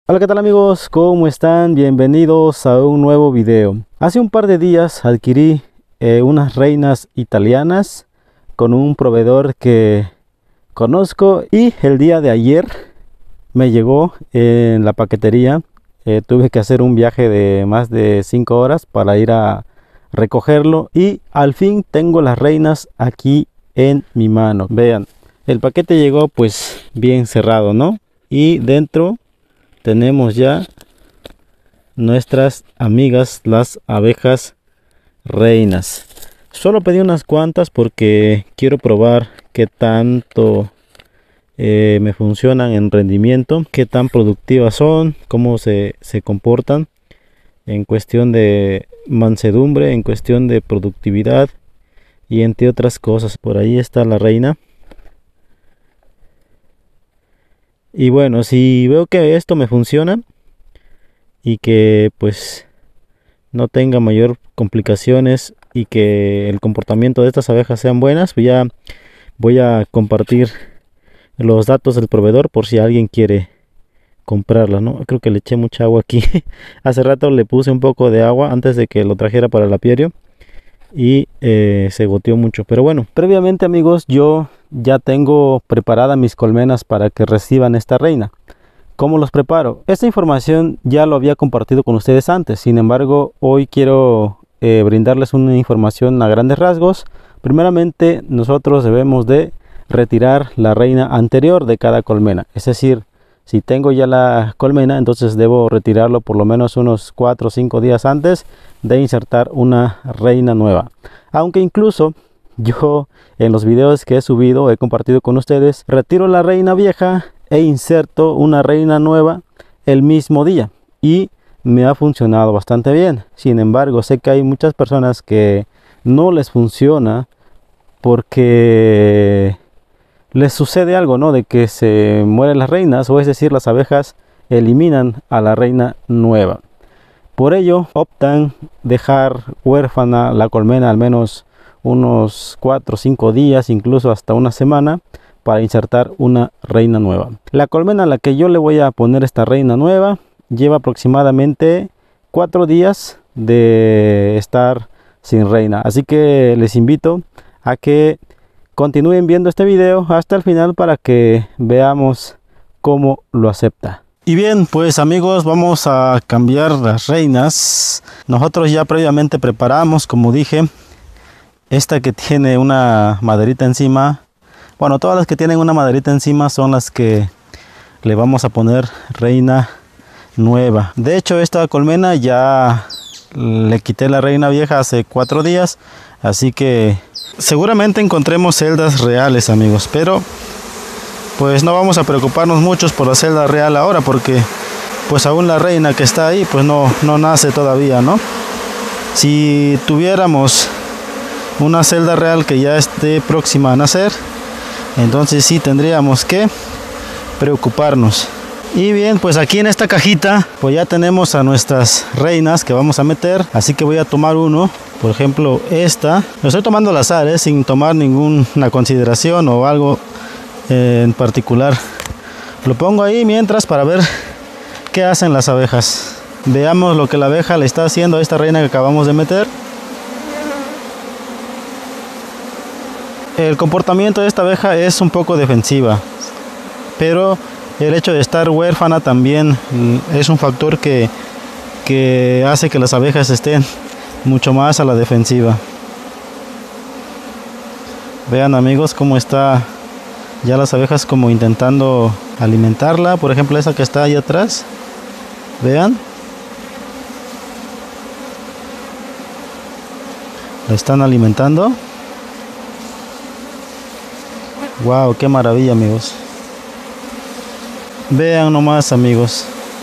Hola, ¿qué tal amigos? ¿Cómo están? Bienvenidos a un nuevo video. Hace un par de días adquirí unas reinas italianas con un proveedor que conozco y el día de ayer me llegó en la paquetería. Tuve que hacer un viaje de más de 5 horas para ir a recogerlo y al fin tengo las reinas aquí en mi mano. Vean, el paquete llegó pues bien cerrado, ¿no? Y dentro tenemos ya nuestras amigas las abejas reinas. Solo pedí unas cuantas porque quiero probar qué tanto me funcionan en rendimiento, qué tan productivas son, cómo se comportan en cuestión de mansedumbre, en cuestión de productividad y entre otras cosas. Por ahí está la reina. Y bueno, si veo que esto me funciona y que pues no tenga mayor complicaciones y que el comportamiento de estas abejas sean buenas, pues ya voy a compartir los datos del proveedor por si alguien quiere comprarla, ¿no? Creo que le eché mucha agua aquí. Hace rato le puse un poco de agua antes de que lo trajera para el apiario y se goteó mucho. Pero bueno, previamente amigos, yo ya tengo preparadas mis colmenas para que reciban esta reina. ¿Cómo los preparo? Esta información ya lo había compartido con ustedes antes. Sin embargo, hoy quiero brindarles una información a grandes rasgos. Primeramente, nosotros debemos de retirar la reina anterior de cada colmena. Es decir, si tengo ya la colmena, entonces debo retirarlo por lo menos unos 4 o 5 días antes de insertar una reina nueva. Aunque incluso yo en los videos que he subido, he compartido con ustedes, retiro la reina vieja e inserto una reina nueva el mismo día y me ha funcionado bastante bien. Sin embargo, sé que hay muchas personas que no les funciona porque les sucede algo, ¿no? De que se mueren las reinas, o es decir, las abejas eliminan a la reina nueva. Por ello optan dejar huérfana la colmena al menos unos 4 o 5 días, incluso hasta una semana, para insertar una reina nueva. La colmena a la que yo le voy a poner esta reina nueva lleva aproximadamente 4 días de estar sin reina, así que les invito a que continúen viendo este video hasta el final para que veamos cómo lo acepta. Y bien, pues amigos, vamos a cambiar las reinas. Nosotros ya previamente preparamos, como dije, esta que tiene una maderita encima. Bueno, todas las que tienen una maderita encima son las que le vamos a poner reina nueva. De hecho, esta colmena ya le quité la reina vieja hace 4 días, así que seguramente encontremos celdas reales, amigos, pero pues no vamos a preocuparnos mucho por la celda real ahora, porque pues aún la reina que está ahí pues no nace todavía, ¿no? Si tuviéramos una celda real que ya esté próxima a nacer, entonces sí tendríamos que preocuparnos. Y bien, pues aquí en esta cajita pues ya tenemos a nuestras reinas que vamos a meter, así que voy a tomar uno. Por ejemplo, esta lo estoy tomando al azar, sin tomar ninguna consideración o algo en particular. Lo pongo ahí mientras para ver qué hacen las abejas. Veamos lo que la abeja le está haciendo a esta reina que acabamos de meter. El comportamiento de esta abeja es un poco defensiva, pero el hecho de estar huérfana también es un factor que hace que las abejas estén mucho más a la defensiva. Vean amigos cómo está ya las abejas como intentando alimentarla. Por ejemplo, esa que está ahí atrás, vean, la están alimentando. Wow, qué maravilla amigos. Vean nomás amigos,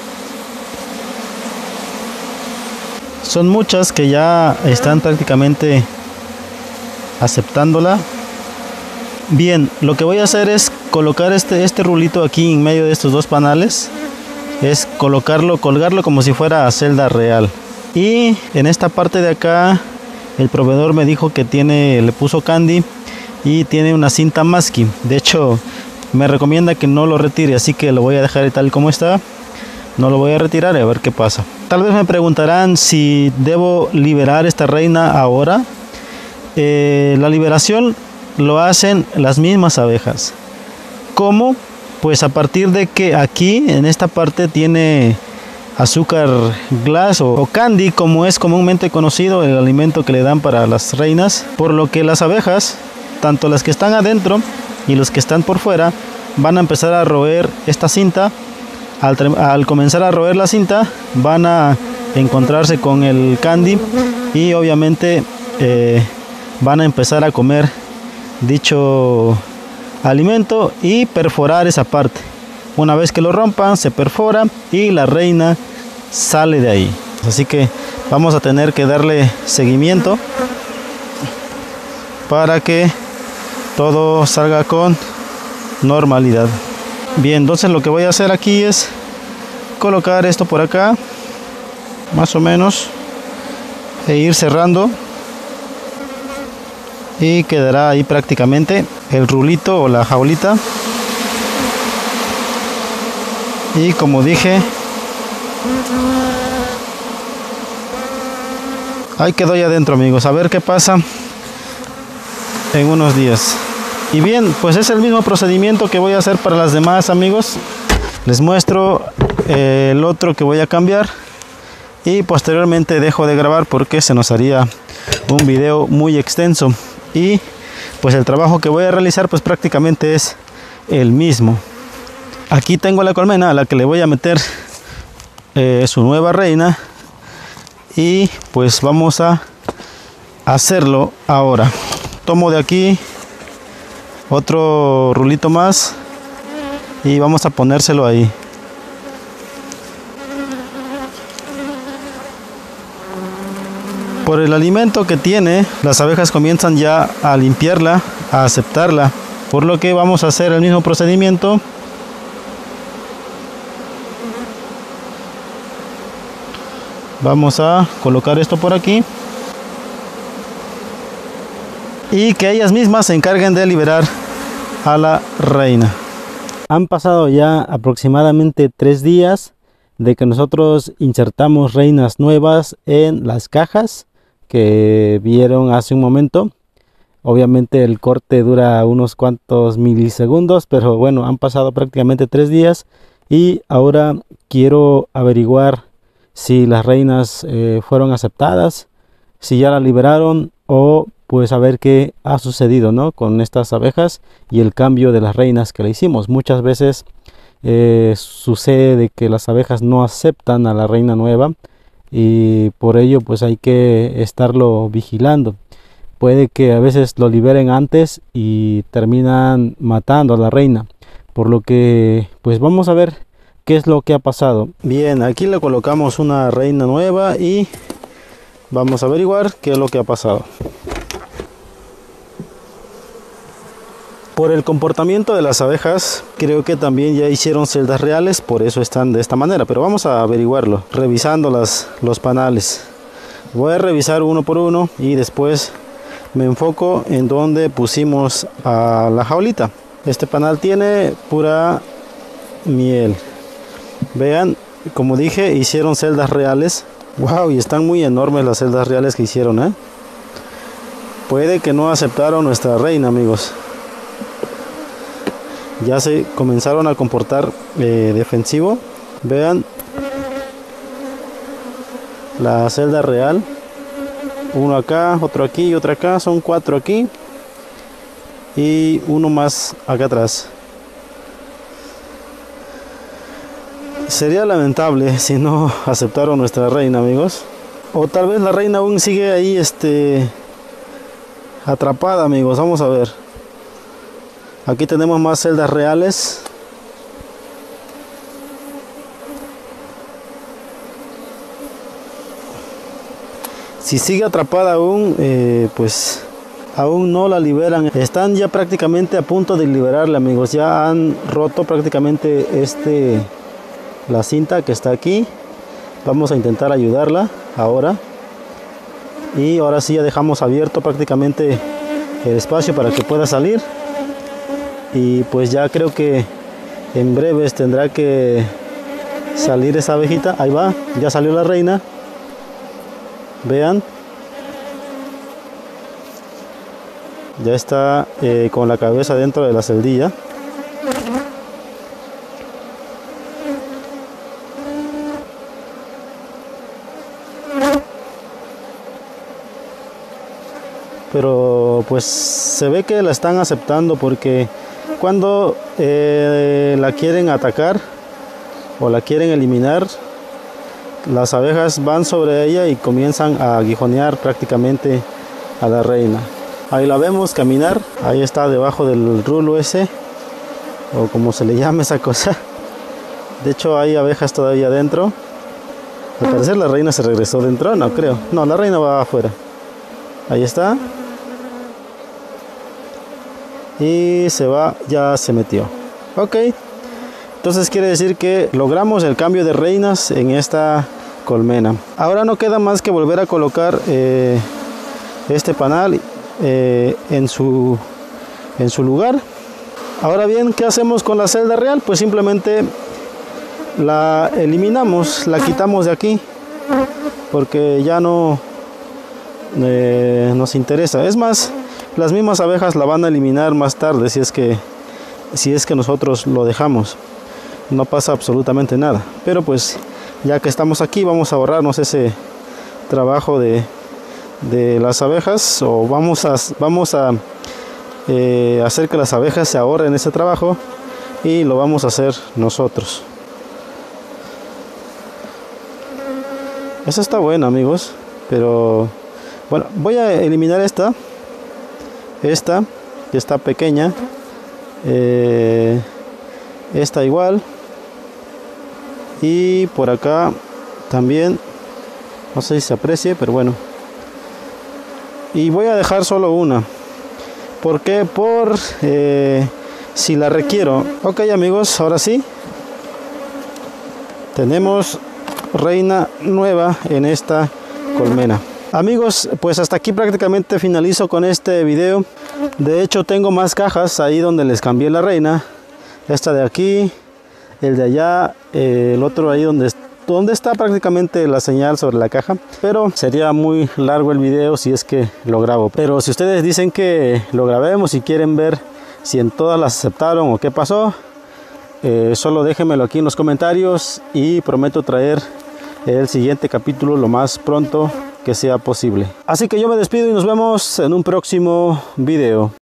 son muchas que ya están prácticamente aceptándola. Bien, lo que voy a hacer es colocar este rulito aquí en medio de estos dos panales, es colgarlo como si fuera celda real. Y en esta parte de acá el proveedor me dijo que le puso candy y tiene una cinta masking. De hecho me recomienda que no lo retire, así que lo voy a dejar tal como está. No lo voy a retirar y a ver qué pasa. Tal vez me preguntarán si debo liberar esta reina ahora. La liberación lo hacen las mismas abejas. ¿Cómo? Pues a partir de que aquí en esta parte tiene azúcar glass o candy, como es comúnmente conocido, el alimento que le dan para las reinas, por lo que las abejas, tanto las que están adentro y los que están por fuera, van a empezar a roer esta cinta. Al comenzar a roer la cinta, van a encontrarse con el candy y obviamente van a empezar a comer dicho alimento y perforar esa parte. Una vez que lo rompan, se perfora y la reina sale de ahí. Así que vamos a tener que darle seguimiento para que todo salga con normalidad. Bien, entonces lo que voy a hacer aquí es colocar esto por acá, más o menos, e ir cerrando, y quedará ahí prácticamente el rulito o la jaulita. Y como dije, ahí quedó ya adentro, amigos. A ver qué pasa en unos días. Y bien, pues es el mismo procedimiento que voy a hacer para las demás, amigos. Les muestro el otro que voy a cambiar y posteriormente dejo de grabar porque se nos haría un video muy extenso, y pues el trabajo que voy a realizar pues prácticamente es el mismo. Aquí tengo la colmena a la que le voy a meter su nueva reina, y pues vamos a hacerlo ahora. Tomo de aquí otro rulito más y vamos a ponérselo ahí. Por el alimento que tiene, las abejas comienzan ya a limpiarla, a aceptarla, por lo que vamos a hacer el mismo procedimiento. Vamos a colocar esto por aquí y que ellas mismas se encarguen de liberar a la reina. Han pasado ya aproximadamente 3 días de que nosotros insertamos reinas nuevas en las cajas que vieron hace un momento. Obviamente el corte dura unos cuantos milisegundos, pero bueno, han pasado prácticamente 3 días y ahora quiero averiguar si las reinas fueron aceptadas, si ya la liberaron, o pues a ver qué ha sucedido, ¿no?, con estas abejas y el cambio de las reinas que le hicimos. Muchas veces sucede de que las abejas no aceptan a la reina nueva y por ello pues hay que estarlo vigilando. Puede que a veces lo liberen antes y terminan matando a la reina, por lo que pues vamos a ver qué es lo que ha pasado. Bien, aquí le colocamos una reina nueva y vamos a averiguar qué es lo que ha pasado. Por el comportamiento de las abejas, creo que también ya hicieron celdas reales, por eso están de esta manera, pero vamos a averiguarlo revisando los panales. Voy a revisar uno por uno y después me enfoco en donde pusimos a la jaulita. Este panal tiene pura miel. Vean, como dije, hicieron celdas reales. Wow, y están muy enormes las celdas reales que hicieron, ¿eh? Puede que no aceptaron nuestra reina, amigos. Ya se comenzaron a comportar defensivo. Vean la celda real. Uno acá, otro aquí y otro acá. Son 4 aquí y uno más acá atrás. Sería lamentable si no aceptaron nuestra reina, amigos. O tal vez la reina aún sigue ahí atrapada, amigos. Vamos a ver. Aquí tenemos más celdas reales. Si sigue atrapada aún, pues aún no la liberan. Están ya prácticamente a punto de liberarla, amigos. Ya han roto prácticamente la cinta que está aquí. Vamos a intentar ayudarla ahora. Y ahora sí ya dejamos abierto prácticamente el espacio para que pueda salir. Y pues ya creo que en breves tendrá que salir esa abejita. Ahí va, ya salió la reina. Vean. Ya está con la cabeza dentro de la celdilla. Pero pues se ve que la están aceptando, porque cuando la quieren atacar o la quieren eliminar, las abejas van sobre ella y comienzan a aguijonear prácticamente a la reina. Ahí la vemos caminar, ahí está debajo del rulo ese, o como se le llama esa cosa. De hecho hay abejas todavía adentro. Al parecer la reina se regresó dentro, no creo. No, la reina va afuera. Ahí está. Y se va, ya se metió. Ok. Entonces quiere decir que logramos el cambio de reinas en esta colmena. Ahora no queda más que volver a colocar este panal en su lugar. Ahora bien, ¿qué hacemos con la celda real? Pues simplemente la eliminamos, la quitamos de aquí, porque ya no nos interesa. Es más, las mismas abejas la van a eliminar más tarde si es que nosotros lo dejamos. No pasa absolutamente nada. Pero pues ya que estamos aquí, vamos a ahorrarnos ese trabajo de las abejas, o vamos a hacer que las abejas se ahorren ese trabajo y lo vamos a hacer nosotros. Esa está buena, amigos, pero bueno, voy a eliminar esta que está pequeña, esta igual, y por acá también, no sé si se aprecie, pero bueno. Y voy a dejar solo una. ¿Por qué? Por si la requiero. Ok, amigos, ahora sí. Tenemos reina nueva en esta colmena. Amigos, pues hasta aquí prácticamente finalizo con este video. De hecho tengo más cajas ahí donde les cambié la reina. Esta de aquí, el de allá, el otro ahí donde está prácticamente la señal sobre la caja, pero sería muy largo el video si es que lo grabo. Pero si ustedes dicen que lo grabemos y quieren ver si en todas las aceptaron o qué pasó, solo déjenmelo aquí en los comentarios y prometo traer el siguiente capítulo lo más pronto que sea posible. Así que yo me despido y nos vemos en un próximo video.